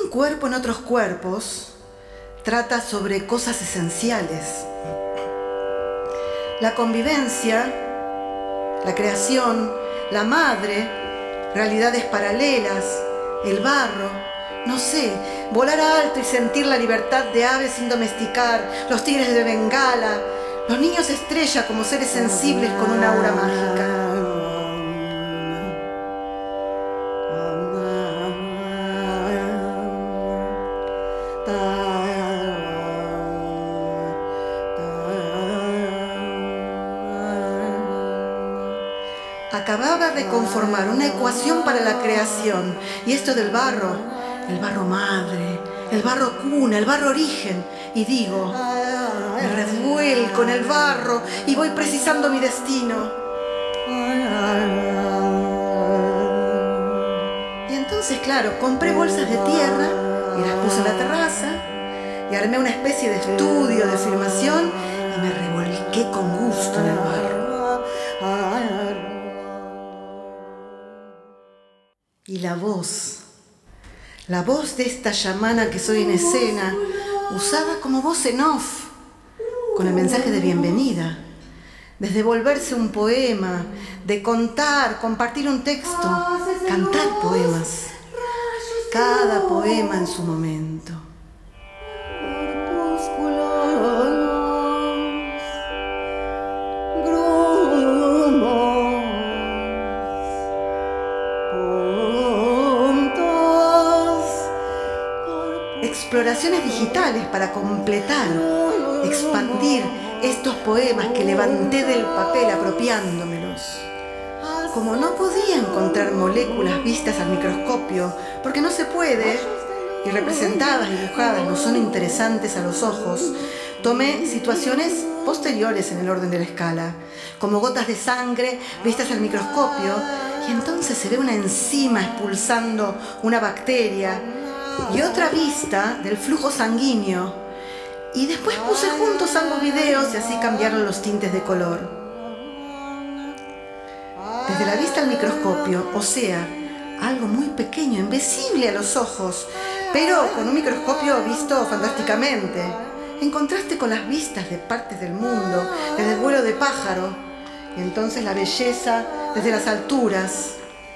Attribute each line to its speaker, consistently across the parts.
Speaker 1: Un cuerpo en otros cuerpos trata sobre cosas esenciales. La convivencia, la creación, la madre, realidades paralelas, el barro, no sé, volar alto y sentir la libertad de aves sin domesticar, los tigres de Bengala, los niños estrella como seres sensibles con una aura mágica. Acababa de conformar una ecuación para la creación, y esto del barro, el barro madre, el barro cuna, el barro origen, y digo, me revuelco en el barro y voy precisando mi destino. Y entonces, claro, compré bolsas de tierra y las puse en la terraza y armé una especie de estudio de filmación y me revolqué con gusto en el barro. Y la voz de esta chamana que soy en escena, usada como voz en off, con el mensaje de bienvenida, desde volverse un poema, de contar, compartir un texto, cantar poemas, cada poema en su momento. Exploraciones digitales para completar, expandir estos poemas que levanté del papel apropiándomelos. Como no podía encontrar moléculas vistas al microscopio, porque no se puede, y representadas, dibujadas, no son interesantes a los ojos, tomé situaciones posteriores en el orden de la escala, como gotas de sangre vistas al microscopio, y entonces se ve una enzima expulsando una bacteria, y otra vista del flujo sanguíneo, y después puse juntos ambos videos y así cambiaron los tintes de color. Desde la vista al microscopio, o sea, algo muy pequeño, invisible a los ojos, pero con un microscopio visto fantásticamente, en contraste con las vistas de partes del mundo, desde el vuelo de pájaro, y entonces la belleza desde las alturas,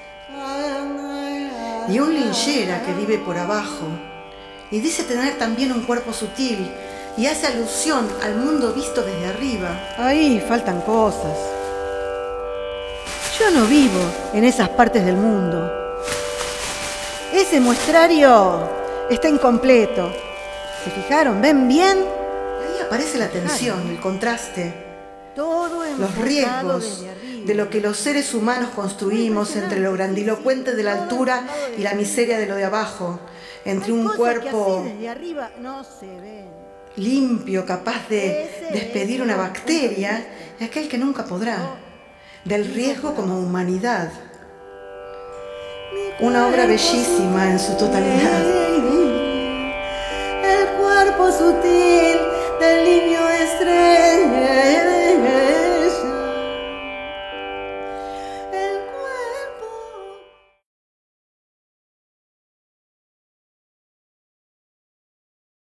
Speaker 1: y un linchera que vive por abajo y dice tener también un cuerpo sutil y hace alusión al mundo visto desde arriba. Ahí faltan cosas. Yo no vivo en esas partes del mundo. Ese muestrario está incompleto. ¿Se fijaron? ¿Ven bien? Ahí aparece la tensión, el contraste, los riesgos de lo que los seres humanos construimos entre lo grandilocuente de la altura y la miseria de lo de abajo, entre un cuerpo limpio, capaz de despedir una bacteria, y aquel que nunca podrá, del riesgo como humanidad. Una obra bellísima en su totalidad. El cuerpo sutil.